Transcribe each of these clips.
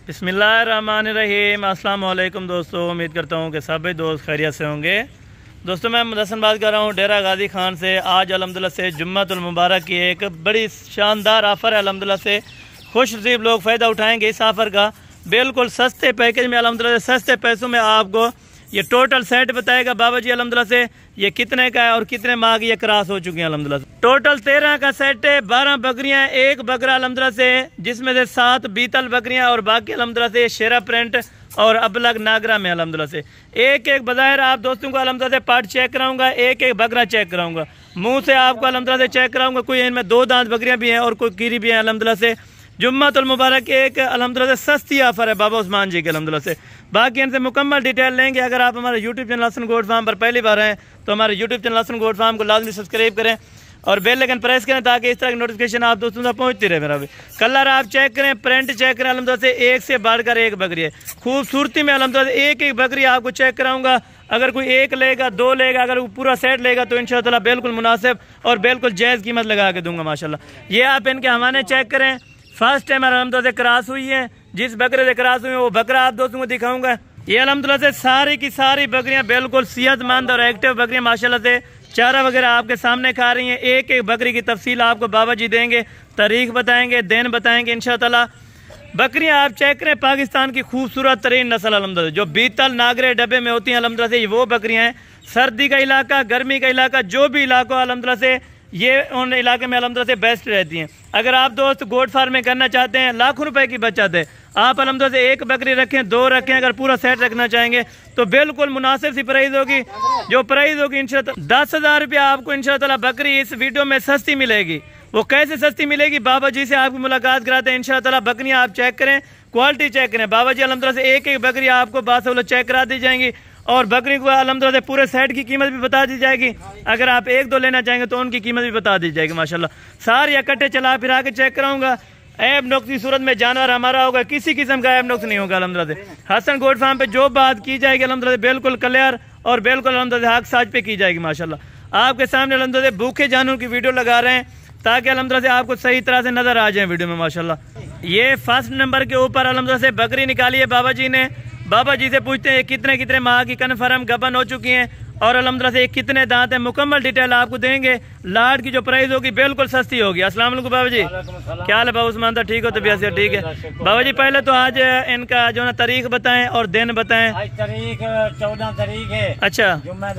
बिस्मिल्लाहिर्रहमानिर्रहीम। अस्सलाम वालेकुम दोस्तों, उम्मीद करता हूँ कि सभी दोस्त खैरियत से होंगे। दोस्तों मैं मुदस्सन बात कर रहा हूँ डेरा गाजी खान से। आज अल्हम्दुलिल्लाह से जुम्मतुल मुबारक की एक बड़ी शानदार ऑफ़र है। अल्हम्दुलिल्लाह से खुश नसीब लोग फ़ायदा उठाएंगे इस ऑफ़र का। बिल्कुल सस्ते पैकेज में, अल्हम्दुलिल्लाह सस्ते पैसों में आपको ये टोटल सेट बताएगा बाबा जी अल्हम्दुलिल्लाह से ये कितने का है और कितने माह की ये क्रॉस हो चुकी हैं। अल्हम्दुलिल्लाह टोटल 13 का सेट है। 12 बकरियां, एक बकरा अल्हम्दुलिल्लाह से, जिसमें से 7 बीतल बकरियां और बाकी अल्हम्दुलिल्लाह से शेरा प्रिंट और अबलग नागरा में। अल्हम्दुलिल्लाह से एक एक बज़ाहिर आप दोस्तों को अल्हम्दुलिल्लाह से पार्ट चेक कराऊंगा, एक एक बकरा चेक कराऊंगा, मुँह से आपको अल्हम्दुलिल्लाह से चेक कराऊंगा। कोई इनमें 2 दांत बकरियाँ भी हैं और कोई कीरी भी हैं। अल्हम्दुलिल्लाह से जुम्मतुल मुबारक एक अल्हम्दुलिल्लाह से सस्ती ऑफर है बाबा उस्मान जी के अल्हम्दुलिल्लाह से। बाकी इनसे मुकम्मल डिटेल लेंगे। अगर आप हमारे YouTube channel Hasan goat farm पर पहली बार हैं तो हमारे YouTube channel Hasan goat farm को लाजमी सब्सक्राइब करें और बेल आइकन प्रेस करें ताकि इस तरह की नोटिफिकेशन आप दोस्तों तक पहुंचती रहे। मेरा भी कलर आप चेक करें, प्रिंट चेक करें। अल्हम्दुलिल्लाह से एक से बढ़कर एक बकरी है। खूबसूरती में अल्हम्दुलिल्लाह से एक एक बकरी आपको चेक कराऊंगा। अगर कोई एक लेगा, 2 लेगा, अगर पूरा सेट लेगा तो इंशाअल्लाह बिल्कुल मुनासिब और बिल्कुल जायज़ कीमत लगा के दूंगा माशाल्लाह। ये आप इनके हवाने चेक करें। फर्स्ट टाइम अल्हम्दुलिल्लाह से क्रॉस हुई है। जिस बकरे से क्रॉस हुई है वो बकरा आप दोस्तों को दिखाऊंगा। ये अल्हम्दुलिल्लाह से सारी की सारी बकरियां बिल्कुल सेहतमंद और एक्टिव बकरियां माशाल्लाह से चारा वगैरह आपके सामने खा रही हैं। एक एक बकरी की तफसील आपको बाबा जी देंगे, तारीख बताएंगे, दिन बताएंगे इंशाअल्लाह। बकरियां आप चेक करें, पाकिस्तान की खूबसूरत तरीन नस्ल अल्हम्दुलिल्लाह जो बीतल नागरे डब्बे में होती हैं अल्हम्दुलिल्लाह से वो बकरियां हैं। सर्दी का इलाका, गर्मी का इलाका, जो भी इलाका अल्हम्दुलिल्लाह से ये उन इलाके में अल्हम्दुलिल्लाह से बेस्ट रहती हैं। अगर आप दोस्त गोट फार्मिंग करना चाहते हैं, लाखों रुपए की बचत है। आप अल्हम्दुलिल्लाह से एक बकरी रखें, 2 रखें, अगर पूरा सेट रखना चाहेंगे तो बिल्कुल मुनासिब सी प्राइस होगी। जो प्राइस होगी इंशाअल्लाह 10,000 रुपया आपको इंशाअल्लाह बकरी इस वीडियो में सस्ती मिलेगी। वो कैसे सस्ती मिलेगी, बाबा जी से आपकी मुलाकात कराते हैं इंशाअल्लाह। बकरियां आप चेक करें, क्वालिटी चेक करें। बाबा जी अल्हम्दुलिल्लाह से एक एक बकरी आपको बासहूलत चेक करा दी जाएंगी और बकरी को अल्हम्दुलिल्लाह से पूरे सेट की कीमत भी बता दी जाएगी। अगर आप 1-2 लेना चाहेंगे तो उनकी कीमत भी बता दी जाएगी माशाल्लाह। सारे इकट्ठे चला फिरा के चेक कराऊंगा। ऐब नुक्स की सूरत में जानवर हमारा होगा, किसी किस्म का ऐब नुक्स नहीं होगा अल्हम्दुलिल्लाह से। हसन गोट फार्म पे जो बात की जाएगी अल्हम्दुलिल्लाह बिल्कुल क्लियर और बिल्कुल अल्हम्दुलिल्लाह हक साज पे की जाएगी माशाल्लाह। आपके सामने अल्हम्दुलिल्लाह भूखे जानवर की वीडियो लगा रहे हैं ताकि अल्हम्दुलिल्लाह से आपको सही तरह से नजर आ जाए वीडियो में माशाल्लाह। ये फर्स्ट नंबर के ऊपर अल्हम्दुलिल्लाह से बकरी निकाली है बाबा जी ने। बाबा जी से पूछते हैं कितने कितने माह की कन्फर्म गबन हो चुकी हैं और अल्हम्दुलिल्लाह से कितने दांत हैं, मुकम्मल डिटेल आपको देंगे। लाड की जो प्राइस होगी बिल्कुल सस्ती होगी। अस्सलाम वालेकुम बाबा जी, क्या हाल है बाबू उस्मान? ठीक हो? तबीयत से ठीक है बाबा जी? पहले तो आज इनका जो ना तारीख बताएं और दिन बताएं। आज तारीख 14 तारीख है। अच्छा,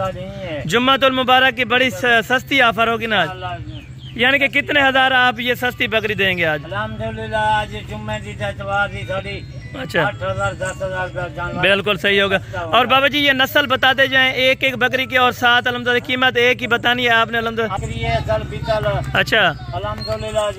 जुम्मतुल मुबारक की बड़ी सस्ती ऑफर होगी ना आज, यानी कि कितने हजार आप ये सस्ती बकरी देंगे आज? अल्हम्दुलिल्लाह आज जुम्मे दी इतवार दी थोड़ी। अच्छा, 8,000 10,000 बिल्कुल सही होगा। और बाबा जी ये नस्ल बताते जाएं एक एक बकरी की और साथ अल्हम्दुलिल्लाह कीमत एक ही बतानी है आपने अल्हम्दुलिल्लाह। अच्छा अल्हम्दुलिल्लाह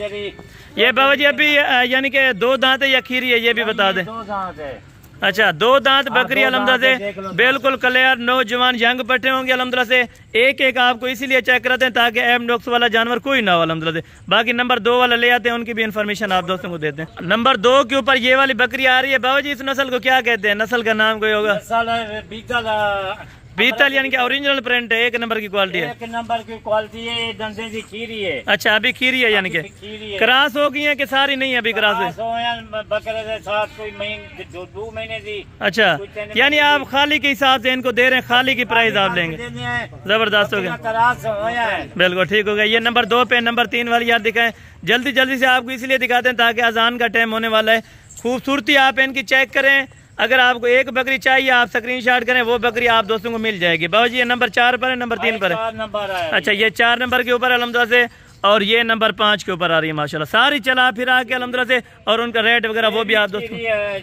ये बाबा जी अभी यानी कि 2 दांत है या खीरी है ये भी बता दें। 2 दांत है। अच्छा 2 दांत बकरी अल्हम्दुलिल्लाह से बिल्कुल क्लियर नौजवान यंग पट्टे होंगे अल्हम्दुलिल्लाह से। एक एक आपको इसीलिए चेक कराते हैं ताकि एम डॉक्स वाला जानवर कोई ना हो अल्हम्दुलिल्लाह से। बाकी नंबर 2 वाला ले आते हैं, उनकी भी इन्फॉर्मेशन आप दोस्तों को देते हैं। नंबर 2 के ऊपर ये वाली बकरी आ रही है बाबा जी, इस नस्ल को क्या कहते हैं? नस्ल का नाम कोई होगा? बीतल यानी कि ओरिजिनल प्रिंट है, 1 नंबर की क्वालिटी है। 1 नंबर की क्वालिटी है। दंदे की खीरी है। अच्छा अभी खीरी है यानी कि क्रॉस हो गई है कि सारी नहीं है अभी क्रॉस है? बकरे के साथ कोई महीने 2 महीने दी। अच्छा यानी आप खाली के हिसाब से इनको दे रहे हैं, खाली की प्राइस आप लेंगे। जबरदस्त हो गया, बिल्कुल ठीक हो गया। ये नंबर 2 पे नंबर 3 वाली यार दिखाएं जल्दी जल्दी से, आपको इसलिए दिखाते हैं ताकि अजान का टाइम होने वाला है। खूबसूरती आप इनकी चेक करें। अगर आपको एक बकरी चाहिए आप स्क्रीनशॉट करें, वो बकरी आप दोस्तों को मिल जाएगी। बाबा जी ये नंबर 4 पर है, नंबर 3 पर है? अच्छा ये 4 नंबर के ऊपर अल्हम्दुलिल्लाह से और ये नंबर 5 के ऊपर आ रही है माशाल्लाह। सारी चला फिरा के अल्हम्दुलिल्लाह से और उनका रेट वगैरह वो भी आप दोस्तों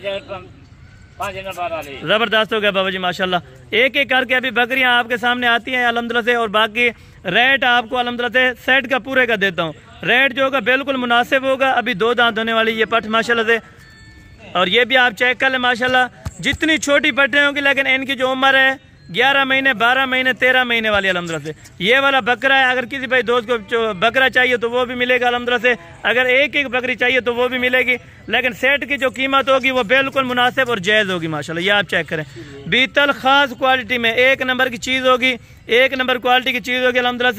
जबरदस्त हो गया बाबा जी माशाल्लाह। एक एक करके अभी बकरियां आपके सामने आती हैं अल्हम्दुलिल्लाह से और बाकी रेट आपको अल्हम्दुलिल्लाह से सेट का पूरे का देता हूँ। रेट जो होगा बिल्कुल मुनासिब होगा। अभी 2 दांत होने वाली ये पट माशाल्लाह से और ये भी आप चेक कर लें माशाल्लाह। जितनी छोटी पट्टे होंगी लेकिन इनकी जो उम्र है 11 महीने 12 महीने 13 महीने वाली अल्हम्दुलिल्लाह से। ये वाला बकरा है, अगर किसी भाई दोस्त को बकरा चाहिए तो वो भी मिलेगा अल्हम्दुलिल्लाह से। अगर एक एक बकरी चाहिए तो वो भी मिलेगी, लेकिन सेट की जो कीमत होगी वो बिल्कुल मुनासिब और जायज़ होगी माशाल्लाह। ये आप चेक करें, बीतल खास क्वालिटी में 1 नंबर की चीज़ होगी, 1 नंबर क्वालिटी की चीज़ होगी अल्हम्दुलिल्लाह से।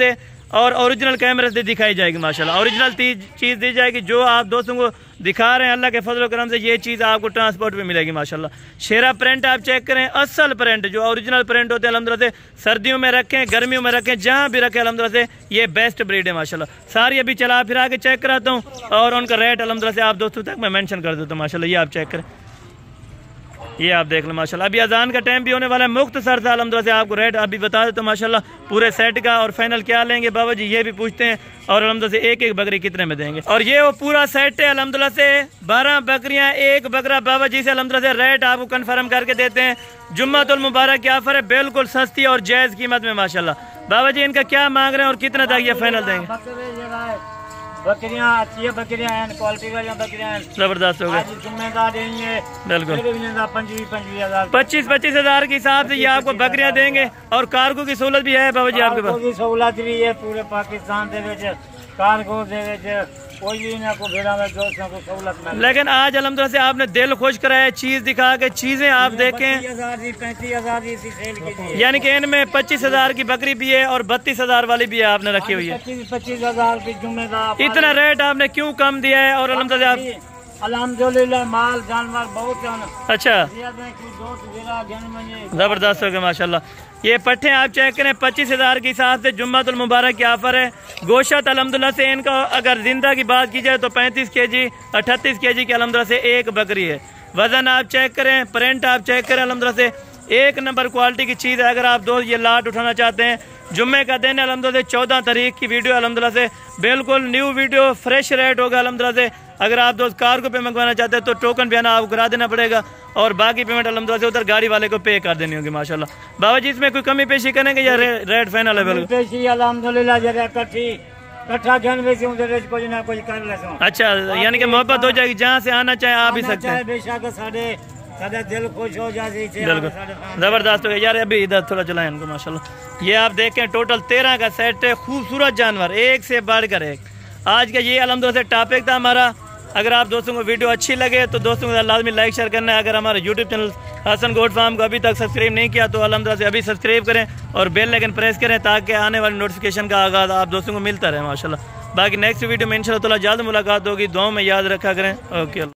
और ओरिजिनल कैमरे से दिखाई जाएगी माशाल्लाह। ओरिजिनल चीज़ दी जाएगी जो आप दोस्तों को दिखा रहे हैं। अल्लाह के फजल करम से ये चीज़ आपको ट्रांसपोर्ट में मिलेगी माशाल्लाह। शेरा प्रिंट आप चेक करें, असल प्रिंट जो ओरिजिनल प्रिंट होते हैं अल्हम्दुलिल्लाह से, सर्दियों में रखें, गर्मियों में रखें, जहाँ भी रखें अल्हम्दुलिल्लाह से ये बेस्ट ब्रीड है माशाल्लाह। सारी अभी चला फिरा के चेक कराता हूँ और उनका रेट अल्हम्दुलिल्लाह से आप दोस्तों तक मैं मेंशन कर देता हूँ माशाल्लाह। ये आप चेक करें, ये आप देख लो माशाल्लाह। अभी अजान का टाइम भी होने वाला है, मुख्तसर सा अल्हम्दुलिल्लाह से आपको रेट अभी बता देता हूँ माशाल्लाह पूरे सेट का। और फाइनल क्या लेंगे बाबा जी ये भी पूछते हैं, और अल्हम्दुलिल्लाह से एक एक बकरी कितने में देंगे। और ये वो पूरा सेट है अल्हम्दुलिल्लाह से, 12 बकरियां एक बकरा बाबा जी से अल्हम्दुलिल्लाह से रेट आपको कंफर्म करके देते हैं। जुम्मतुल मुबारक की ऑफर है, बिल्कुल सस्ती और जायज़ कीमत में माशाल्लाह। बाबा जी इनका क्या मांग रहे हैं और कितने तक ये फाइनल देंगे? बकरियां अच्छी है, बकरियां हैं, क्वालिटी वाली बकरियां हैं, जबरदस्त हो गए। जिम्मेदार देंगे बिल्कुल 25,000 हज़ार के हिसाब से ये आपको बकरियां देंगे। और कार्गो की सहूलत भी है बाबा जी आपके पास? सहूलत भी है पूरे पाकिस्तान के कार्गो कोई भी ना को भेड़ा में दोस्तों को सहूलत में। लेकिन आज अल्हम्दुलिल्लाह से आपने दिल खुश कराया, चीज दिखा के चीजें आप देखें। 35,000 यानी कि इनमें 25,000 की बकरी भी है और 32,000 वाली भी है आपने रखी हुई है। 25,000 की जिम्मेदार। इतना रेट आपने क्यों कम दिया है? और अल्हम्दुलिल्लाह माल जानवर बहुत अच्छा जबरदस्त हो गया माशाल्लाह। ये पट्टे आप चेक करें, 25,000 के हिसाब से जुम्मतुल मुबारक की ऑफर है। गोश्त अल्हम्दुलिल्लाह से इनका अगर जिंदा की बात की जाए तो 35 kg 38 kg की अल्हम्दुलिल्लाह से एक बकरी है। वजन आप चेक करें, प्रिंट आप चेक करें, अल्हम्दुलिल्लाह से एक नंबर क्वालिटी की चीज़ है। अगर आप दोस्त ये लाट उठाना चाहते हैं, जुम्मे का दिन अल्हम्दुलिल्लाह से 14 तारीख की वीडियो अल्हम्दुलिल्लाह से बिल्कुल न्यू वीडियो फ्रेश रेट होगा अल्हम्दुलिल्लाह से। अगर आप दोस्त कार्गो पे मंगवाना चाहते हैं तो टोकन भी है ना आपको करा देना पड़ेगा और बाकी पेमेंट अल्हम्दुलिल्लाह से उधर गाड़ी वाले को पे कर देनी होगी माशाल्लाह। बाबा जी इसमें कोई कमी पेशी करेंगे या रेट फाइनल है? बिल्कुल अल्हम्दुलिल्लाह कट्ठा कुछ ना कुछ कर ले। अच्छा यानी कि मोहब्बत हो जाएगी, जहाँ से आना चाहे आ भी सकते हैं। बेशक साढ़े दिल खुश हो जाए। बिल्कुल जबरदस्त हो गया यार। अभी इधर थोड़ा चलाएं इनको माशाल्लाह। ये आप देखें टोटल 13 का सेट है, खूबसूरत जानवर एक से बढ़कर एक। आज का ये अल्हम्दुलिल्लाह से टॉपिक था हमारा। अगर आप दोस्तों को वीडियो अच्छी लगे तो दोस्तों को लाजमी लाइक शेयर करना है। अगर हमारे YouTube channel Hasan goat farm को अभी तक सब्सक्राइब नहीं किया तो अल्हम्दुलिल्लाह से अभी सब्सक्राइब करें और बेल आइकन प्रेस करें ताकि आने वाली नोटिफिकेशन का आगाज़ आप दोस्तों को मिलता रहे माशाल्लाह। बाकी नेक्स्ट वीडियो में इंशाल्लाह जल्द मुलाकात होगी। दुआओं में याद रखा करें। ओके।